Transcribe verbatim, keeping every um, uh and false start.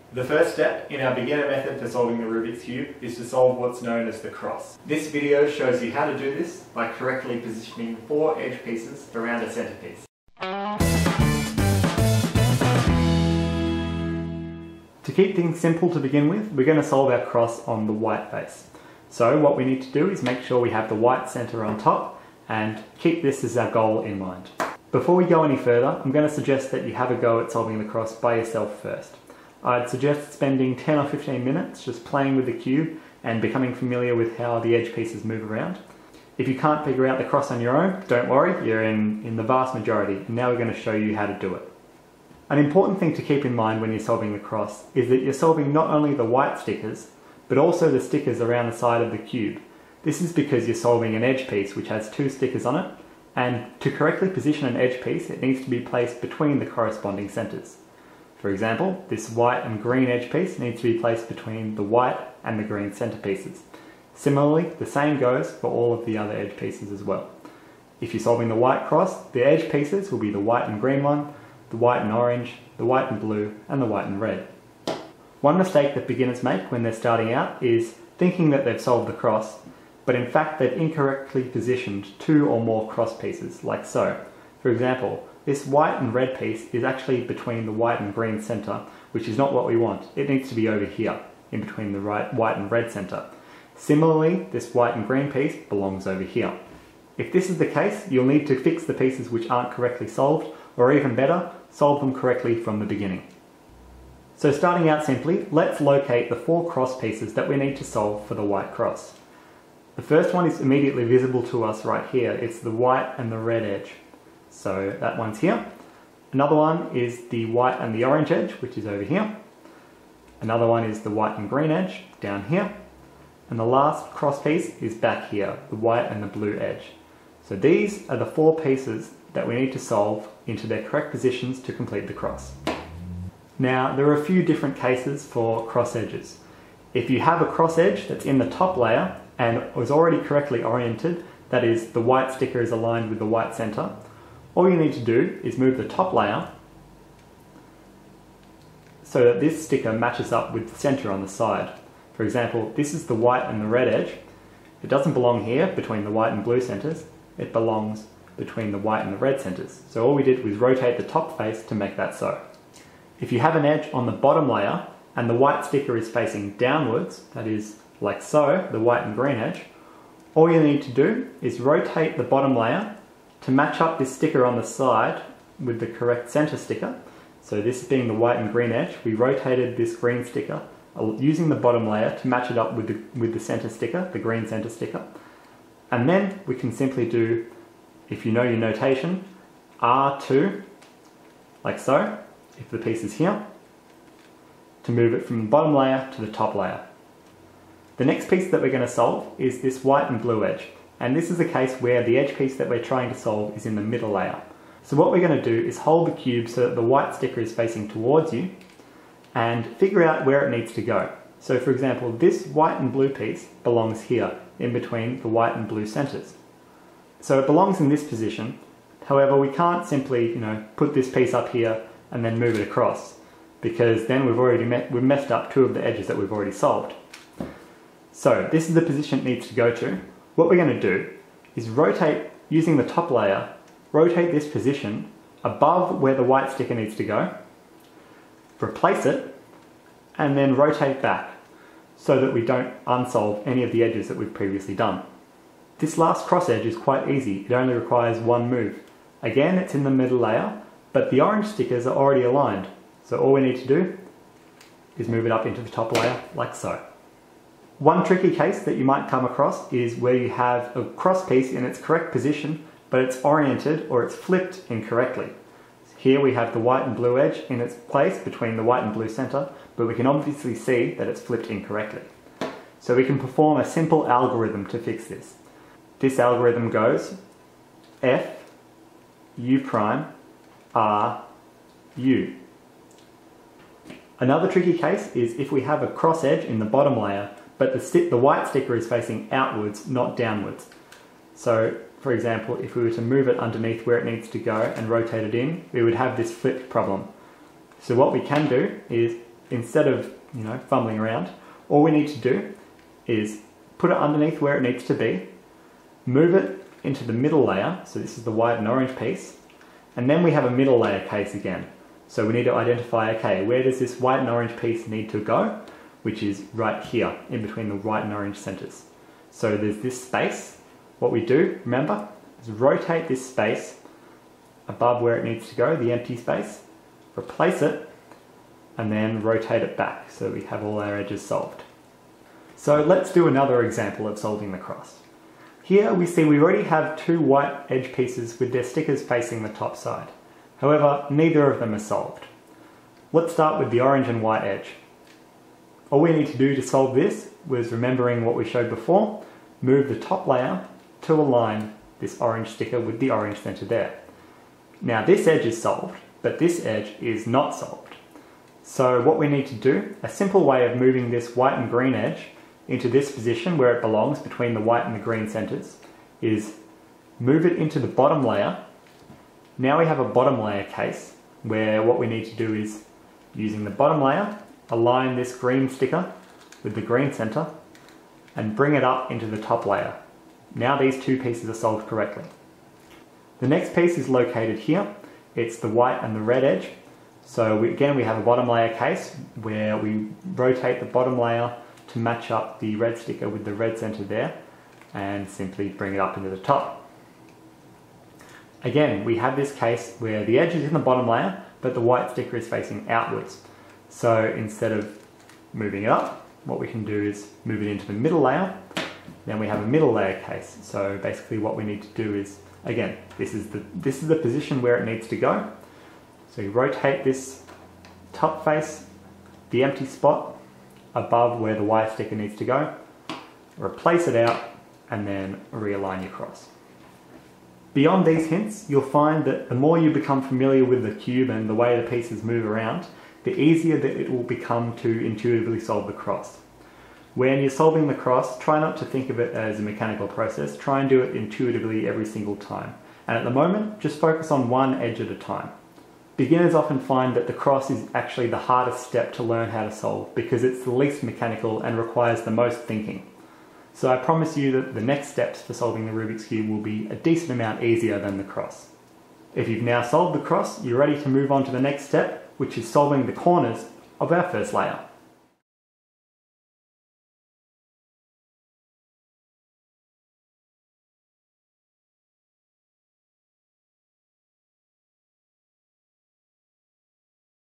The first step in our beginner method for solving the Rubik's Cube is to solve what's known as the cross. This video shows you how to do this by correctly positioning four edge pieces around a centerpiece. To keep things simple to begin with, we're going to solve our cross on the white base. So what we need to do is make sure we have the white center on top and keep this as our goal in mind. Before we go any further, I'm going to suggest that you have a go at solving the cross by yourself first. I'd suggest spending ten or fifteen minutes just playing with the cube and becoming familiar with how the edge pieces move around. If you can't figure out the cross on your own, don't worry, you're in, in the vast majority, and now we're going to show you how to do it. An important thing to keep in mind when you're solving the cross is that you're solving not only the white stickers, but also the stickers around the side of the cube. This is because you're solving an edge piece which has two stickers on it, and to correctly position an edge piece, it needs to be placed between the corresponding centers. For example, this white and green edge piece needs to be placed between the white and the green center pieces. Similarly, the same goes for all of the other edge pieces as well. If you're solving the white cross, the edge pieces will be the white and green one, the white and orange, the white and blue, and the white and red. One mistake that beginners make when they're starting out is thinking that they've solved the cross, but in fact they've incorrectly positioned two or more cross pieces, like so. For example, this white and red piece is actually between the white and green center, which is not what we want. It needs to be over here, in between the right, white and red center. Similarly, this white and green piece belongs over here. If this is the case, you'll need to fix the pieces which aren't correctly solved, or even better, solve them correctly from the beginning. So starting out simply, let's locate the four cross pieces that we need to solve for the white cross. The first one is immediately visible to us right here. It's the white and the red edge. So that one's here. Another one is the white and the orange edge, which is over here. Another one is the white and green edge, down here. And the last cross piece is back here, the white and the blue edge. So these are the four pieces that we need to solve into their correct positions to complete the cross. Now, there are a few different cases for cross edges. If you have a cross edge that's in the top layer and was already correctly oriented, that is, the white sticker is aligned with the white center, all you need to do is move the top layer so that this sticker matches up with the center on the side. For example, this is the white and the red edge. It doesn't belong here between the white and blue centers, it belongs between the white and the red centers. So all we did was rotate the top face to make that so. If you have an edge on the bottom layer and the white sticker is facing downwards, that is like so, the white and green edge, all you need to do is rotate the bottom layer to match up this sticker on the side with the correct center sticker. So this being the white and green edge, we rotated this green sticker using the bottom layer to match it up with the, with the center sticker, the green center sticker. And then we can simply do, if you know your notation, R two, like so, if the piece is here, to move it from the bottom layer to the top layer. The next piece that we're going to solve is this white and blue edge. And this is a case where the edge piece that we're trying to solve is in the middle layer. So what we're going to do is hold the cube so that the white sticker is facing towards you and figure out where it needs to go. So for example, this white and blue piece belongs here, in between the white and blue centers. So it belongs in this position. However, we can't simply, you know, put this piece up here and then move it across, because then we've already met, we've messed up two of the edges that we've already solved. So this is the position it needs to go to. What we're going to do is rotate, using the top layer, rotate this position above where the white sticker needs to go, replace it, and then rotate back so that we don't unsolve any of the edges that we've previously done. This last cross edge is quite easy. It only requires one move. Again, it's in the middle layer, but the orange stickers are already aligned. So all we need to do is move it up into the top layer like so. One tricky case that you might come across is where you have a cross piece in its correct position, but it's oriented or it's flipped incorrectly. Here we have the white and blue edge in its place between the white and blue center, but we can obviously see that it's flipped incorrectly. So we can perform a simple algorithm to fix this. This algorithm goes F, U prime, R, U. Another tricky case is if we have a cross edge in the bottom layer, but the, sti the white sticker is facing outwards, not downwards. So, for example, if we were to move it underneath where it needs to go and rotate it in, we would have this flipped problem. So what we can do is instead of, you know, fumbling around, all we need to do is put it underneath where it needs to be, move it into the middle layer, so this is the white and orange piece, and then we have a middle layer case again. So we need to identify, okay, where does this white and orange piece need to go? Which is right here, in between the white and orange centers. So there's this space. What we do, remember, is rotate this space above where it needs to go, the empty space, replace it, and then rotate it back so we have all our edges solved. So let's do another example of solving the cross. Here we see we already have two white edge pieces with their stickers facing the top side. However, neither of them are solved. Let's start with the orange and white edge. All we need to do to solve this was, remembering what we showed before, move the top layer to align this orange sticker with the orange center there. Now this edge is solved, but this edge is not solved. So what we need to do, a simple way of moving this white and green edge into this position where it belongs between the white and the green centers, is move it into the bottom layer. Now we have a bottom layer case where what we need to do is, using the bottom layer, align this green sticker with the green center and bring it up into the top layer. Now these two pieces are solved correctly. The next piece is located here. It's the white and the red edge. So we, again, we have a bottom layer case where we rotate the bottom layer to match up the red sticker with the red center there and simply bring it up into the top. Again, we have this case where the edge is in the bottom layer, but the white sticker is facing outwards. So instead of moving it up, what we can do is move it into the middle layer. Then we have a middle layer case. So basically what we need to do is, again, this is the, this is the position where it needs to go. So you rotate this top face, the empty spot above where the white sticker needs to go, replace it out, and then realign your cross. Beyond these hints, you'll find that the more you become familiar with the cube and the way the pieces move around, the easier that it will become to intuitively solve the cross. When you're solving the cross, try not to think of it as a mechanical process, try and do it intuitively every single time. And at the moment, just focus on one edge at a time. Beginners often find that the cross is actually the hardest step to learn how to solve because it's the least mechanical and requires the most thinking. So I promise you that the next steps for solving the Rubik's Cube will be a decent amount easier than the cross. If you've now solved the cross, you're ready to move on to the next step, which is solving the corners of our first layer.